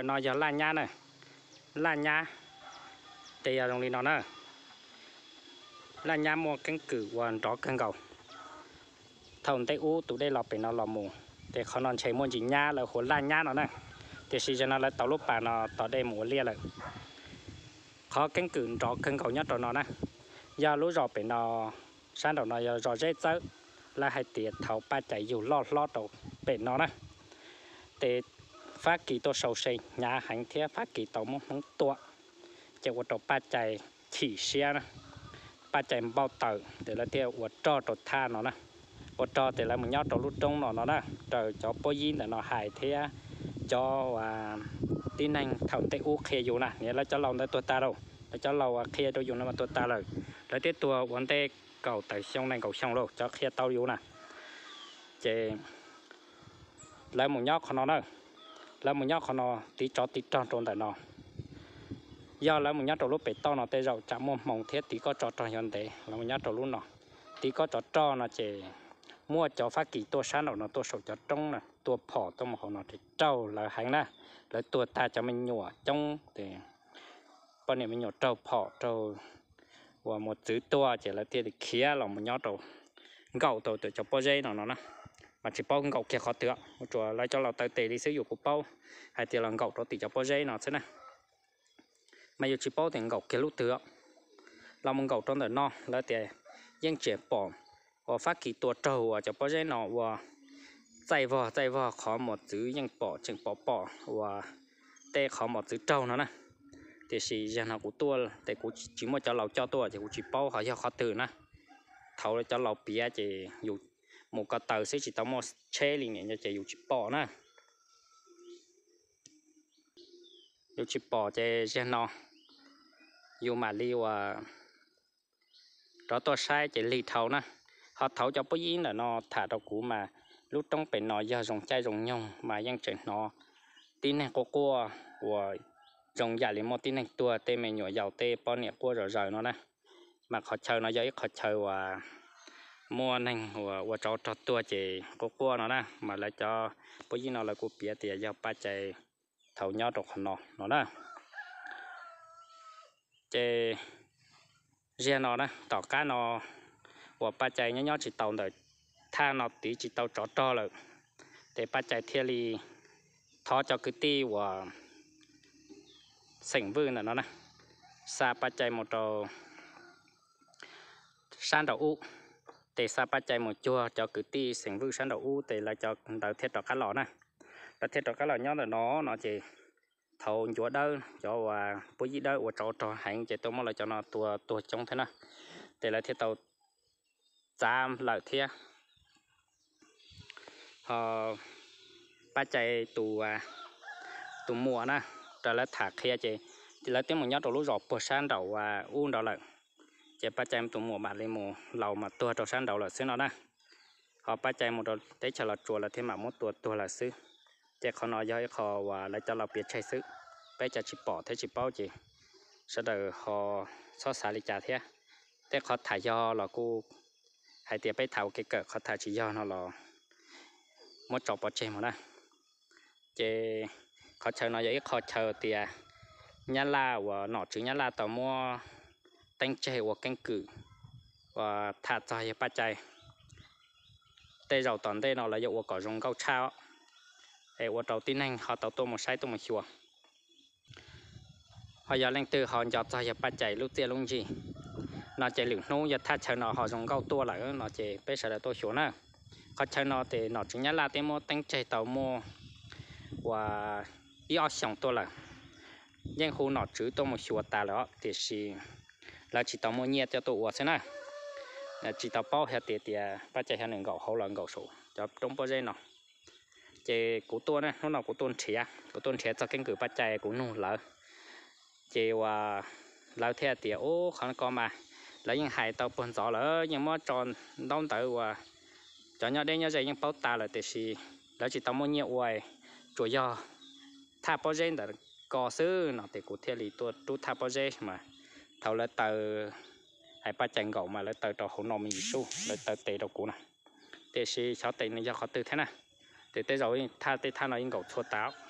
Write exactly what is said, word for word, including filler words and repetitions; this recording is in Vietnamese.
phải nói giờ là nhá này là nhá thì ở trong đi nó nữa là nhá mua cánh cử hoàn rõ cân cầu thằng tây u tụi đây lọp phải nó lọp mù đểเขานอนใช้มวนจีnhá làหัวlà nhá nó nè thì xí cho nó là tàu lúc bà nó tàu đây mùa lia lại khó cánh cử rõ cân cầu nhất rồi nó nè giờ lúc rõ phải nó sáng đầu nó giờ rõ dễ tới là hai tiệt thầu ba chạy dù lo lo đầu phải nó nè để phát kỳ tôi sầu xây nhà hành thế phát kỳ tàu muốn tua chỉ có tàu ba chạy chỉ xe nè ba chạy bao tờ để là tiêu của cho tàu tha nó nè của cho để là mình nhớ tàu lúc trong nó nó nè rồi cho bôi dính là nó hại thế cho và tin anh thằng tây u khe dù nè nghĩa là cho lòng tới tôi ta đâu là cho lòng khe đâu dù nó mà tôi ta rồi lấy tiếp tua vấn đề cầu tại sông này cầu sông đâu cho khe tàu dù nè chỉ lấy một nhóc nó nè lấy một nhóc nó tí cho tí tròn tròn tại nó do lấy một nhóc trâu lúc bể to nó tê rau chạm một mỏng thiết tí có trò tròn hiện tế là một nhóc trâu lúc nó tí có trò trò nó chỉ mua cho phát kỳ tua sáng đầu nó tua sầu cho trong nè tua phỏ tua một nó thì trâu là hành nè lấy tua ta cho mình nhổ trong thì bao nhiêu mình nhổ trâu phỏ trâu và một chữ tua chỉ là tiền thì khía là một nhóc trâu gạo trâu từ cho bao dây nó nó nè mà chỉ bao gạo kia khó tưởng một chỗ lấy choเราtới tề đi sử dụng của bao hay tiền là gạo trâu từ cho bao dây nó thế này mà giờ chỉ bao tiền gạo kia lúc tưởng là một gạo trong đời no là tiền dân trẻ bỏ và phát kỳ tua trâu cho bao dây nó và chạy vào chạy vào khó một chữ dân bỏ chừng bỏ bỏ và tê khó một chữ trâu nó nè thì chỉ dân nào của tua thì cũng chỉ một choเราcho tua thì cũng chỉ bao họ cho khó từ nè thầu choเราbia chỉ dù một cái tờ sẽ chỉ tao một chế liền này chỉ dù chỉ bỏ nè dù chỉ bỏ cho dân nó dù mà liu à đó tôi sai chỉ lì thầu nè họ thầu cho bố yến là nó thả đầu cũ mà lúc trong bên nó giờ dùng chai dùng nhông mà dân chuyện nó tin này cô cô và dùng giả liền một tin này tua tê mình nhỏ giàu tê bao nhiêu cô rồi rồi nó nè mà họ chờ nó giấy họ chờ và mua nành và và cho cho tua chỉ cô cô nó nè mà lại cho bố yến nó là cô bia thì giờ ba chạy thầu nhau được nó nó nè chế riêng nó nè tỏ cá nó và ba chạy nhớ nhớ chỉ tàu đời tha nó tí chỉ tàu chó cho rồi để ba chạy theo đi thó cho cái ti và sành vương là nó nè xa ba chạy một trò san đầu u để xa ba chạy một chua cho cái ti sành vương san đầu u để là cho đầu thiết trò cá lò nè đầu thiết trò cá lò nhớ là nó nó chỉ thầu chúa đâu cho và bố gì đâu và trò trò hành chỉ tôi mong là cho nó tua tua trong thế nào để là thiết tàu giam lợi thiết họ ba chạy tù tù mùa nè rồi là thả kia chị thì là tiếng một nhát đầu lúa rọp bờ san đầu và uốn đầu lại chị ba chạy tù mùa bạn lên mùa lầu mà tua đầu san đầu là xứ nó nè họ ba chạy một đầu tới chờ là chùa là thêm mà một tua tua là xứ chị họ nói với họ và lại cho là biệt chạy xứ bây giờ chỉ bỏ thế chỉ bao chị sau đó họ xóa xả đi trả thế thế họ thả do là cô hay tiệp bây thảo cái cỡ họ thả chỉ do nó là một chậu bỏ chè mà nè chè họ chờ nó vậy họ chờ thì nhá la và nọ chữ nhá la tao mua tanh chè và canh cử và thả cho cái ba chai tây dầu toàn tây nó là dầu cỏ rong cao trao để và đầu tiên anh họ tao tô một sai tô một chùa họ giờ lên từ họ chọn cho cái ba chai lúc tiền lúc gì nó chạy lửng nô giờ thả chờ nó họ rong cao tua lại nó chạy bây giờ là tôi xuống nè họ chơi nó thì nó chỉ nhớ là tem mua tăng chạy tàu mua và đi ở sòng tôi là nhưng khu nó chữ tôi một số ta đó thì chỉ là chỉ tàu mua nhiệt cho tôi uống thế này là chỉ tàu bao hết tiền tiền bắt chạy hàng gạo hậu là gạo số cho trong bao giờ nó chỉ của tôi này nó nào của tôi trẻ của tôi trẻ cho cái cửa bắt chạy của nó là chỉ và lao theo tiền ô không có mà lấy những hai tàu bồn gió lỡ nhưng mà tròn đông tới và cho nhau đây nhau dây những bao ta là để xí đó chỉ tao mua nhiều hoài chủ do tháp bao giờ là có xứ nó thì cụ thể là tôi tôi tháp bao giờ mà thầu là tờ hai ba chàng gạo mà là tờ trò hỗn nôm mình su là tờ tệ đầu cũ này để xí sáu tệ này do khó từ thế này để tới rồi tha tê tha nó những gạo thua táo